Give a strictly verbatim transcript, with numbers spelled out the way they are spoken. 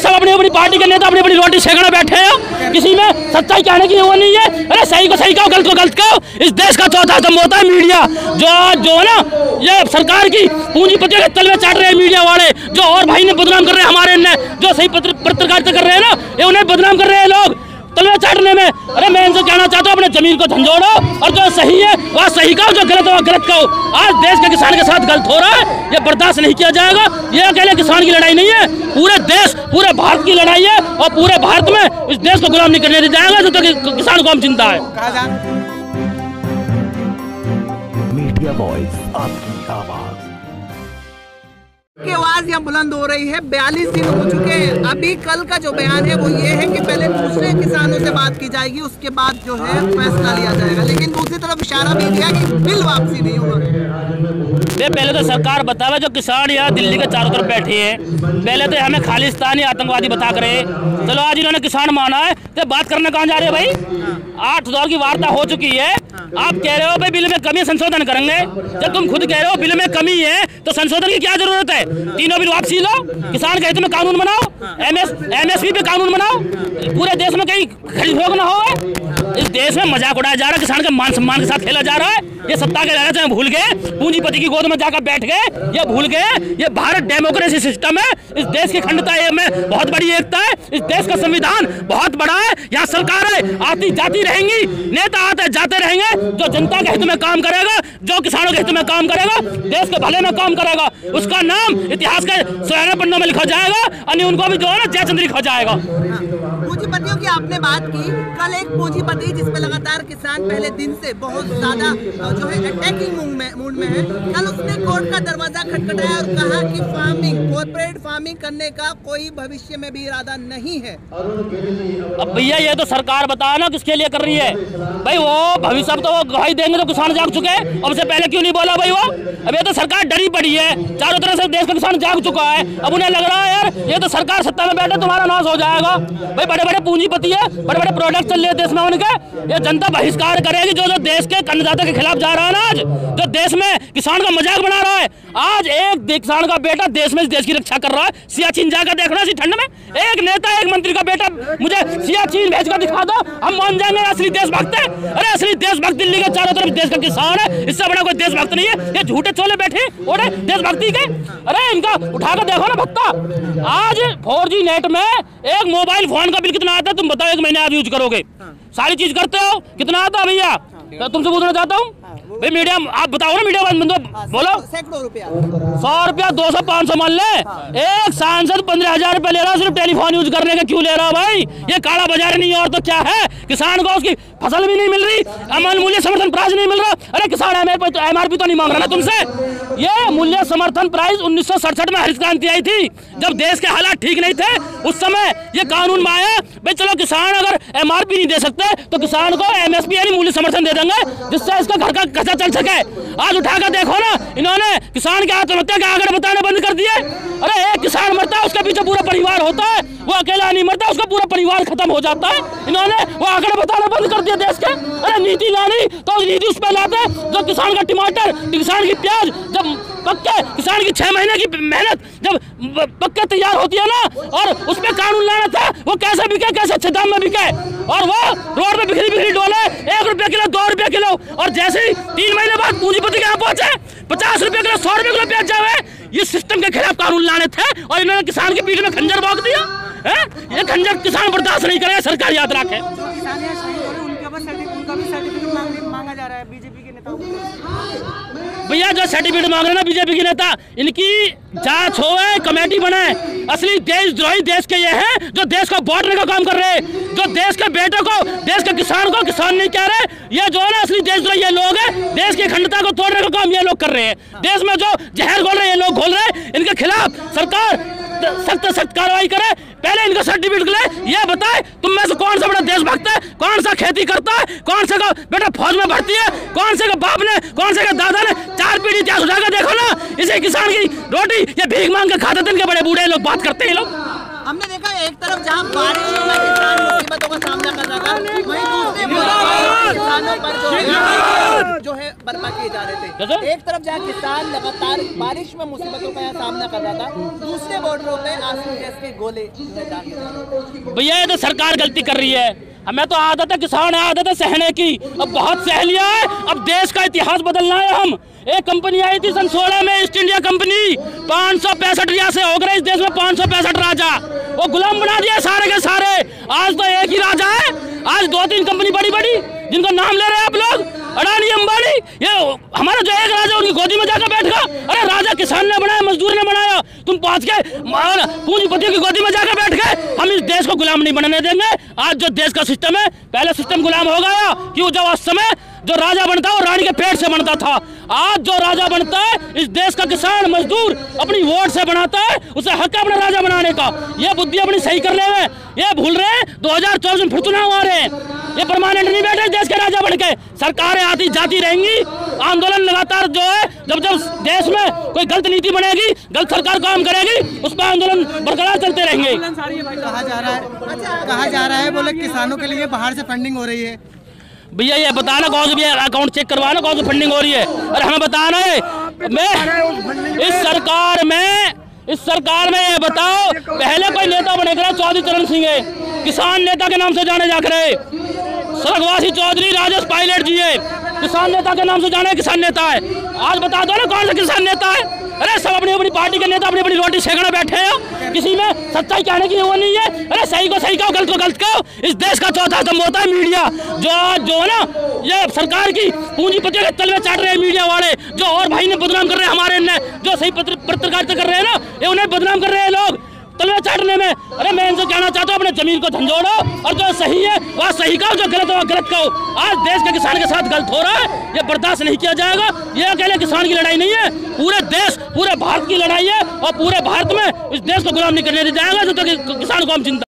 सब अपनी अपनी पार्टी के नेता अपनी अपनी रोटी सेकने बैठे हो, किसी में सच्चाई कहने की वो नहीं है। अरे सही को सही कहो, गलत को गलत कहो। इस देश का चौथा स्तंभ होता है मीडिया, जो जो ना ये सरकार की पूंजीपतियों के तलवे चाट रहे हैं मीडिया वाले, जो और भाई ने बदनाम कर रहे हैं हमारे ने, जो सही पत्रकारिता कर रहे हैं ना, ये उन्हें बदनाम कर रहे हैं लोग तलवे चाटने में। अरे मैं इनसे कहना चाहता हूँ, अपने जमीन को झंझोड़ो और जो सही है वह सही कहो, जो गलत है वह गलत कहो। आज देश के किसान के साथ गलत हो रहा है, ये बर्दाश्त नहीं किया जाएगा। ये अकेले किसान की लड़ाई नहीं है, पूरे देश पूरे भारत की लड़ाई है और पूरे भारत में इस देश को गुलाम नहीं करने दिया जाएगा जब तक किसान को हम जिंदा है। मीडिया वॉइस, आपकी आवाज की आवाज यहाँ बुलंद हो रही है। बयालीस दिन हो चुके हैं। अभी कल का जो बयान है वो ये है कि पहले दूसरे किसानों से बात की जाएगी, उसके बाद जो है फैसला लिया जाएगा। लेकिन दूसरी तरफ इशारा भी दिया कि बिल वापसी नहीं होगा। पहले तो सरकार बतावे, जो किसान यहाँ दिल्ली के चारों तरफ बैठे हैं, पहले तो हमें खालिस्तानी आतंकवादी बता करे। चलो आज इन्होंने किसान माना है तो बात करने कहाँ जा रहे हैं भाई? आठ दौर की वार्ता हो चुकी है। आप कह रहे हो भाई बिल में कमी संशोधन करेंगे, जब तुम खुद कह रहे हो बिल में कमी है तो संशोधन की क्या जरूरत है? तीनों बिल वापसी लो, किसान के हित में कानून बनाओ, एमएस एमएसपी पे कानून बनाओ, पूरे देश में कहीं खरीद फरोख्त ना हो। इस देश में मजाक उड़ाया जा रहा है, किसान के मान सम्मान के साथ खेला जा रहा है। ये सत्ता के लालच में भूल गए, पूंजीपति की गोद में जाकर बैठ गए, ये भूल गए ये भारत डेमोक्रेसी सिस्टम है। इस देश की खंडता में बहुत बड़ी एकता है, इस देश का संविधान बहुत बड़ा है। यहाँ सरकार है आती जाती रहेंगी, नेता आते जाते रहेंगे, जो जनता के हित में काम करेगा, जो किसानों के हित में काम करेगा, देश के भले में काम करेगा, उसका नाम इतिहास के सुनहरे पन्नों में लिखा जाएगा, और उनको भी जो है ना जयचंद्र लिखा जाएगा। पूंजीपतियों की आपने बात की, कल एक पूंजीपति जिसपे लगातार किसान पहले दिन से बहुत ज्यादा जो है अटैकिंग मूड में है, कल उसने कोर्ट का दरवाजा खटखटाया और कहा कि फार्मिंग कॉर्पोरेट फार्मिंग करने का कोई भविष्य में भी इरादा नहीं है। अब भैया ये तो सरकार बताया ना किसके लिए कर रही है भाई, वो भविष्य तो वो गवाही देंगे तो किसान जाग चुके हैं, अब से पहले क्यों नहीं बोला भाई वो? अब ये तो सरकार डरी पड़ी है, चारों तरफ से देश का किसान जाग चुका है, अब उन्हें लग रहा है यार ये तो सरकार सत्ता में बैठे तुम्हारा नाश हो जाएगा। भाई बड़े बड़े पूंजीपति है, बड़े बड़े प्रोडक्ट चल रहे हैं देश में उनके, ये जनता बहिष्कार करेगी। जो जो देश के अन्नदाता के खिलाफ जा रहा है ना, आज जो देश में किसान का मजाक बना रहा है, आज एक किसान का बेटा देश में देश की रक्षा कर रहा है। सियाचिन जाकर देखना इसी ठंड में, एक नेता एक मंत्री का बेटा मुझे सियाचिन भेज कर दिखा दो, हम मान जाएंगे असली देशभक्त है। अरे असली देशभक्त दिल्ली के चारों तरफ देश का किसान है, इससे बड़ा कोई देशभक्त नहीं है। ये झूठे चोले बैठे ओढ़े देशभक्ति के, अरे इनका उठाकर देखो ना भत्ता। आज फोर जी नेट में एक मोबाइल फोन का बिल कितना आता है तुम बताओ? एक महीने आप यूज करोगे, सारी चीज करते हो, कितना आता है भैया? तो तुमसे पूछना चाहता हूँ भाई, मीडिया आप बताओ ना, मीडिया बंदो बोलो। सैकड़ों रुपया, सौ रुपया दो सौ पाँच सौ मान ले, एक सांसद पंद्रह हजार रुपया ले रहा है सिर्फ टेलीफोन यूज करने का, क्यों ले रहा है भाई? ये काला बाजार नहीं और तो क्या है? किसान को उसकी फसल भी नहीं मिल रही, अमल मूल्य समर्थन प्राइस नहीं मिल रहा। अरे किसान एम आर पी तो नहीं मांग रहा ना तुमसे। ये मूल्य समर्थन प्राइस उन्नीस सौ सड़सठ में हरित क्रांति आई थी, जब देश के हालात ठीक नहीं थे, उस समय ये कानून में आया भाई चलो किसान अगर एम आर पी नहीं दे सकते तो किसान को एम एस पी यानी मूल्य समर्थन दे देंगे, जिससे इसका घर का खर्चा चल सके। आज उठाकर देखो ना, इन्होंने किसान के आत्महत्या के आंकड़े बताने बंद कर दिए। अरे एक किसान मरता है उसके पीछे पूरा परिवार होता है, वो अकेला नहीं मरता, उसका पूरा परिवार खत्म हो जाता है। इन्होंने वो आंकड़े बताना बंद कर दिया देश के। अरे नीति लानी तो नीति उस पर लाते जो किसान का टमाटर, किसान की प्याज जब पक्के, किसान की छह महीने की मेहनत जब पक्के तैयार होती है ना, और उस पर कानून लाना था, वो कैसे बिके, कैसे अच्छे दाम में बिके, और वो रोड पे बिखरी बिखरी डोले एक रुपये किलो, दो रुपये किलो, और जैसे ही तीन महीने बाद पूंजीपति के यहाँ पहुंचे पचास रुपये किलो, सौ रुपये किलो प्याज जावे। ये सिस्टम के खिलाफ कानून लाने थे और इन्होंने किसान के पीठ में खंजर भोंक दिया है। ये खंजर किसान बर्दाश्त नहीं करेगा, सरकार याद रखे। मांगा जा रहा है बीजेपी के नेताओं भैया, जो सर्टिफिकेट मांग रहे हैं ना बीजेपी के नेता, इनकी जांच हो, कमेटी बने। असली देशद्रोही देश के ये हैं जो देश को बांटने का काम कर रहे हैं, जो देश के बेटे को, देश के किसान को किसान नहीं कह रहे। ये जो है ना असली देशद्रोही ये लोग हैं, देश की अखंडता को तोड़ने का काम ये लोग कर रहे हैं। देश में जो जहर घोल रहे हैं ये लोग घोल रहे हैं, इनके खिलाफ सरकार सख्त सख्त कार्रवाई करे। पहले इनका सर्टिफिकेट ले, ये बताए तुम में से कौन सा बड़ा देशभक्त है, कौन सा खेती करता है, कौन से का बेटा फौज में भर्ती है, कौन से का बाप ने, कौन से का दादा ने चार पीढ़ी इतिहास उठाकर देखो ना। इसे किसान की रोटी ये भीख मांग के खाते थे, इनके बड़े बूढ़े लोग बात करते हैं। लोग हमने देखा एक तरफ जहां बारिश में किसान मुसीबतों का सामना कर रहा था, वहीं दूसरी किसानों पर जो है जो है बर्पा किए जा रहे थे। एक तरफ जहाँ किसान लगातार बारिश में मुसीबतों का सामना कर रहा था, दूसरे बॉर्डरों पे आंसू गैस के गोले। भैया ये तो सरकार गलती कर रही है, हमें तो आदत है, किसान है आदत है सहने की, अब बहुत सह लिया है, अब देश का इतिहास बदलना है। हम एक कंपनी आई थी सन सोलह में, ईस्ट इंडिया कंपनी, पाँच सौ पैंसठ रियासतें हो गए इस देश में, पाँच सौ पैंसठ राजा, वो गुलाम बना दिया सारे के सारे। आज तो एक ही राजा है, आज दो तीन कंपनी बड़ी बड़ी जिनका नाम ले रहे हैं आप लोग, अडानी अंबानी, ये हमारा जो एक राजा उनकी गोदी में जाकर बैठ गया। अरे राजा किसान ने बनाया, मजदूर ने बनाया, तुम पहुंच के पूंजीपतियों की गोदी में जाकर बैठ गए। हम इस देश को गुलाम नहीं बनने देंगे। आज जो देश का सिस्टम है, पहले सिस्टम गुलाम हो गया, क्यों? जब उस समय जो राजा बनता है वो रानी के पेट से बनता था। आज जो राजा बनता है इस देश का किसान मजदूर अपनी वोट से बनाता है, उसे हक है अपना राजा बनाने का। ये बुद्धि अपनी सही कर ले हुए, ये भूल रहे हैं दो हजार चौबीस में फिर चुनाव आ रहे हैं, ये परमानेंट नहीं बैठे देश के राजा बन के। सरकारें आती जाती रहेंगी, आंदोलन लगातार जो है, जब जब देश में कोई गलत नीति बनेगी, गलत सरकार काम करेगी, उस पर आंदोलन बरकरार चलते रहेंगे। कहा जा रहा है कहा जा रहा है बोले किसानों के लिए बाहर से फंडिंग हो रही है। भैया ये बताना कौन सी अकाउंट चेक करवाना, कौन सी फंडिंग हो रही है? अरे हमें बताना है। मैं इस सरकार में इस सरकार में ये बताओ, पहले कोई नेता बने करे चौधरी चरण सिंह है, किसान नेता के नाम से जाने जा करे। स्वर्गवासी चौधरी राजेश पायलट जी है, किसान नेता के नाम से जाने, किसान नेता है। आज बता दो ना कौन सा किसान नेता है? अरे सब अपनी अपनी पार्टी के नेता अपनी अपनी रोटी सेकने बैठे हैं, किसी में सच्चाई कहने की वो नहीं है। अरे सही को सही कहो, गलत को गलत कहो। इस देश का चौथा स्तंभ होता है मीडिया, जो जो है ना ये सरकार की पूंजीपतियों के तलवे चाट रहे हैं मीडिया वाले, जो और भाई ने बदनाम कर रहे हैं हमारे ने, जो सही पत्रकारिता कर रहे हैं ना, ये उन्हें बदनाम कर रहे हैं लोग तलवे चाटने में। अरे मैं इनसे कहना चाहता हूँ अपने जमीन को झंझोड़ो, और जो सही है वह सही कहो, जो गलत है वह गलत कहो। आज देश के किसान के साथ गलत हो रहा है, ये बर्दाश्त नहीं किया जाएगा। ये अकेले किसान की लड़ाई नहीं है, पूरे देश पूरे भारत की लड़ाई है, और पूरे भारत में इस देश को गुलाम नहीं करने दिया जाएगा जब तक किसान को हम चिंता